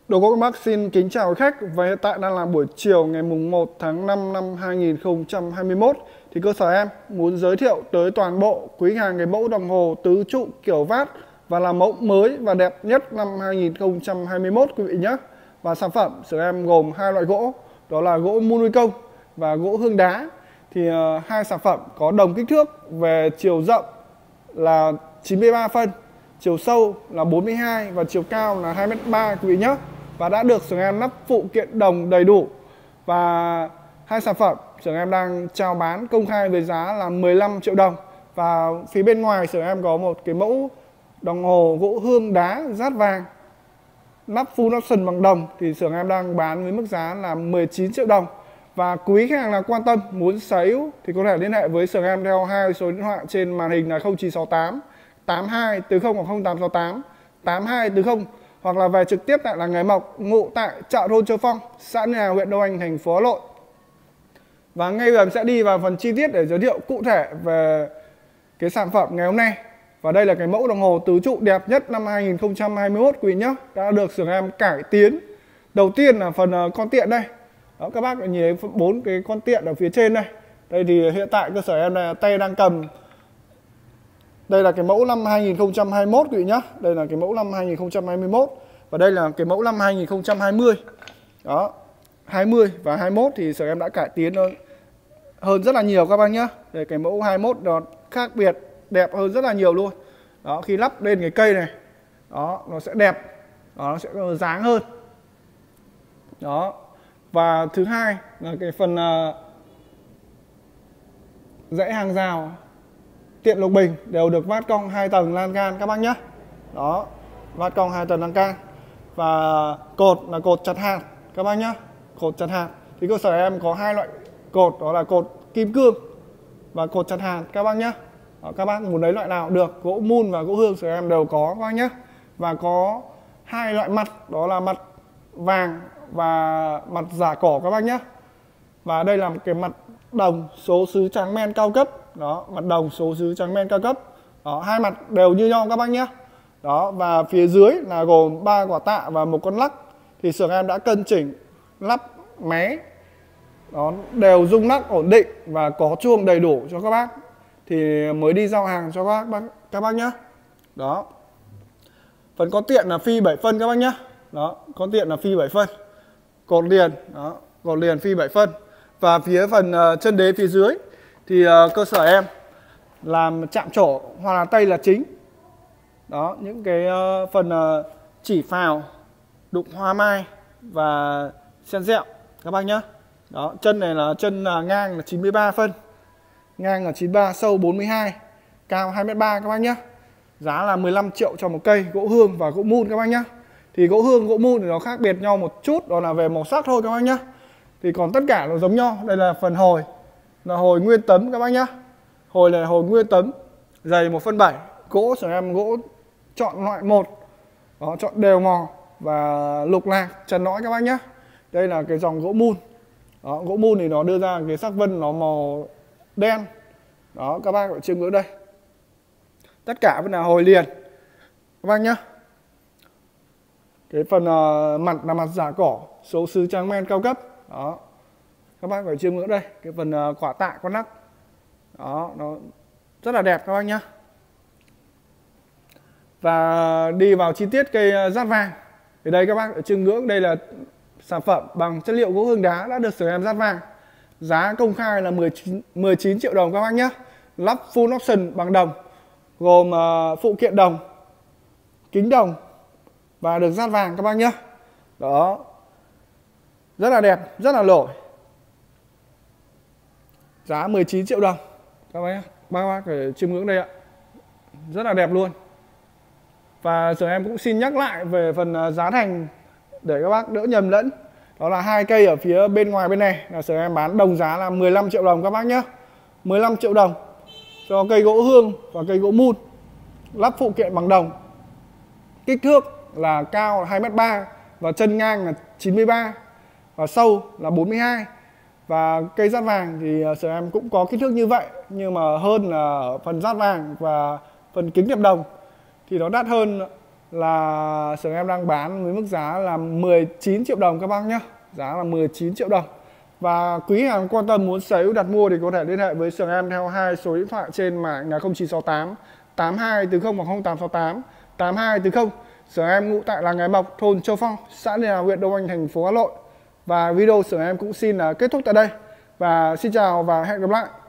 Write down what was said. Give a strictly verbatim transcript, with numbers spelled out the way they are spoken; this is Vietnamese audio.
Đồ gỗ Max xin kính chào khách, và hiện tại đang là buổi chiều ngày mùng một tháng năm năm hai nghìn không trăm hai mươi mốt. Thì cơ sở em muốn giới thiệu tới toàn bộ quý khách hàng cái mẫu đồng hồ tứ trụ kiểu vát và là mẫu mới và đẹp nhất năm hai nghìn không trăm hai mươi mốt quý vị nhé. Và sản phẩm của em gồm hai loại gỗ, đó là gỗ mun nuôi công và gỗ hương đá. Thì uh, hai sản phẩm có đồng kích thước về chiều rộng là chín mươi ba phân, chiều sâu là bốn mươi hai và chiều cao là hai mét ba quý vị nhé. Và đã được xưởng em lắp phụ kiện đồng đầy đủ. Và hai sản phẩm xưởng em đang chào bán công khai với giá là mười lăm triệu đồng. Và phía bên ngoài xưởng em có một cái mẫu đồng hồ gỗ hương đá rát vàng lắp full option bằng đồng, thì xưởng em đang bán với mức giá là mười chín triệu đồng. Và quý khách hàng là quan tâm muốn sở hữu thì có thể liên hệ với xưởng em theo hai số điện thoại trên màn hình là không chín sáu tám tám hai từ không hoặc không tám sáu tám tám hai từ không, hoặc là về trực tiếp tại làng nghề Mộc, ngụ tại chợ thôn Châu Phong, xã Nhà, huyện Đông Anh, thành phố Hà Nội. Và ngay bây giờ mình sẽ đi vào phần chi tiết để giới thiệu cụ thể về cái sản phẩm ngày hôm nay. Và đây là cái mẫu đồng hồ tứ trụ đẹp nhất năm hai nghìn không trăm hai mươi mốt quý vị nhé, đã được xưởng em cải tiến. Đầu tiên là phần con tiện đây. Đó, các bác nhìn thấy bốn cái con tiện ở phía trên đây. Đây thì hiện tại cơ sở em là tay đang cầm. Đây là cái mẫu năm hai nghìn không trăm hai mươi mốt quý vị nhé. Đây là cái mẫu năm hai nghìn không trăm hai mươi mốt. Và đây là cái mẫu năm hai nghìn không trăm hai mươi. Đó, hai mươi và hai mươi mốt thì sở em đã cải tiến hơn, hơn rất là nhiều các bác nhé. Đây cái mẫu hai mươi mốt nó khác biệt, đẹp hơn rất là nhiều luôn. Đó, khi lắp lên cái cây này, đó, nó sẽ đẹp. Đó, nó sẽ dáng hơn. Đó. Và thứ hai là cái phần uh, dãy hàng rào tiện lục bình đều được vát cong hai tầng lan can các bác nhé. Đó, vát cong hai tầng lan can. Và cột là cột chặt hạt các bác nhé. Cột chặt hạt thì cơ sở em có hai loại cột, đó là cột kim cương và cột chặt hạt các bác nhé. Đó, các bác muốn lấy loại nào được, gỗ mun và gỗ hương sở em đều có các bác nhé. Và có hai loại mặt, đó là mặt vàng và mặt giả cỏ các bác nhé. Và đây là một cái mặt đồng số xứ trắng men cao cấp. Đó, mặt đồng số xứ trắng men cao cấp. Đó, hai mặt đều như nhau các bác nhé. Đó, và phía dưới là gồm ba quả tạ và một con lắc. Thì xưởng em đã cân chỉnh lắp mé. Đó, đều rung lắc ổn định và có chuông đầy đủ cho các bác. Thì mới đi giao hàng cho các bác các bác nhé. Đó. Phần có tiện là phi bảy phân các bác nhé. Đó, có tiện là phi bảy phân. Cột liền, đó, cột liền phi bảy phân. Và phía phần uh, chân đế phía dưới thì uh, cơ sở em làm chạm trổ hoặc là tay là chính. Đó, những cái uh, phần uh, chỉ phào, đụng hoa mai và sen dẹo các bác nhé. Đó, chân này là chân uh, ngang là chín mươi ba phân, ngang là chín mươi ba, sâu bốn mươi hai, cao hai mét ba các bác nhé. Giá là mười lăm triệu cho một cây gỗ hương và gỗ mun các bác nhé. Thì gỗ hương, gỗ mun thì nó khác biệt nhau một chút, đó là về màu sắc thôi các bác nhé. Thì còn tất cả nó giống nhau. Đây là phần hồi, là hồi nguyên tấm các bác nhé. Hồi là hồi nguyên tấm, dày một phân bảy. Gỗ của em gỗ chọn loại một. Đó, chọn đều màu và lục lạc, trần nõi các bác nhé. Đây là cái dòng gỗ mun. Đó, gỗ mun thì nó đưa ra cái sắc vân nó màu đen. Đó, các bác ở chiêm ngưỡng đây. Tất cả vẫn là hồi liền các bác nhé. Cái phần uh, mặt là mặt giả cỏ, số xứ trắng men cao cấp. Đó, các bác phải chiêm ngưỡng đây. Cái phần uh, quả tạ con nắp. Đó, nó rất là đẹp các bác nhé. Và đi vào chi tiết cây uh, rát vàng. Thì đây các bác phải chiêm ngưỡng. Đây là sản phẩm bằng chất liệu gỗ hương đá đã được xưởng em rát vàng. Giá công khai là mười chín triệu đồng các bác nhé. Lắp full option bằng đồng, gồm uh, phụ kiện đồng, kính đồng và được rát vàng các bác nhé. Đó, rất là đẹp, rất là nổi. Giá mười chín triệu đồng các bác nhé. Bác bác phải chiêm ngưỡng đây ạ. Rất là đẹp luôn. Và giờ em cũng xin nhắc lại về phần giá thành để các bác đỡ nhầm lẫn. Đó là hai cây ở phía bên ngoài bên này là sở em bán đồng giá là mười lăm triệu đồng các bác nhé. mười lăm triệu đồng cho cây gỗ hương và cây gỗ mun, lắp phụ kiện bằng đồng. Kích thước là cao là hai mét ba và chân ngang là chín mươi ba và sâu là bốn mươi hai. Và cây rát vàng thì sở em cũng có kích thước như vậy, nhưng mà hơn là phần rát vàng và phần kính đẹp đồng thì nó đắt hơn là Sưởng em đang bán với mức giá là mười chín triệu đồng các bác nhé. Giá là mười chín triệu đồng. Và quý hàng quan tâm muốn sở hữu đặt mua thì có thể liên hệ với Sưởng em theo hai số điện thoại trên màn là không chín sáu tám tám hai từ không hoặc không tám sáu tám tám hai từ không. Sưởng em ngụ tại làng Ngài Mộc, thôn Châu Phong, xã Liên Hà, huyện Đông Anh, thành phố Hà Nội. Và video Sưởng em cũng xin là kết thúc tại đây. Và xin chào và hẹn gặp lại.